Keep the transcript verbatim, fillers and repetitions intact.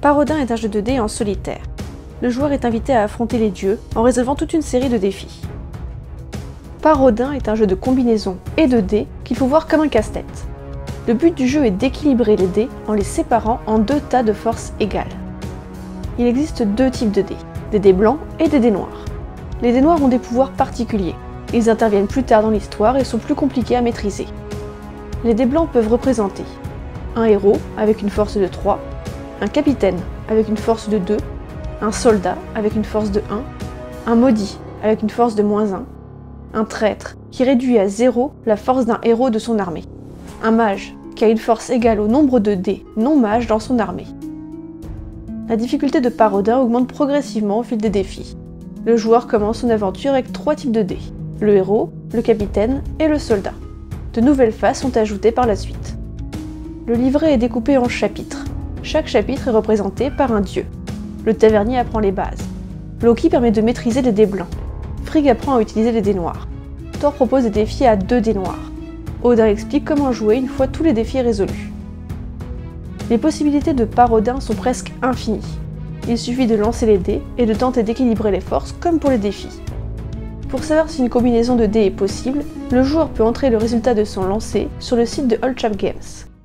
Parodin est un jeu de dés en solitaire. Le joueur est invité à affronter les dieux en résolvant toute une série de défis. Parodin est un jeu de combinaison et de dés qu'il faut voir comme un casse-tête. Le but du jeu est d'équilibrer les dés en les séparant en deux tas de forces égales. Il existe deux types de dés, des dés blancs et des dés noirs. Les dés noirs ont des pouvoirs particuliers. Ils interviennent plus tard dans l'histoire et sont plus compliqués à maîtriser. Les dés blancs peuvent représenter un héros avec une force de trois, un capitaine avec une force de deux, un soldat avec une force de un, un maudit avec une force de moins un, un traître qui réduit à zéro la force d'un héros de son armée, un mage qui a une force égale au nombre de dés non mages dans son armée. La difficulté de Parodin augmente progressivement au fil des défis. Le joueur commence son aventure avec trois types de dés, le héros, le capitaine et le soldat. De nouvelles phases sont ajoutées par la suite. Le livret est découpé en chapitres. Chaque chapitre est représenté par un dieu. Le tavernier apprend les bases. Loki permet de maîtriser les dés blancs. Frigg apprend à utiliser les dés noirs. Thor propose des défis à deux dés noirs. Odin explique comment jouer une fois tous les défis résolus. Les possibilités de Parodin sont presque infinies. Il suffit de lancer les dés et de tenter d'équilibrer les forces comme pour les défis. Pour savoir si une combinaison de dés est possible, le joueur peut entrer le résultat de son lancer sur le site de All Chap Games.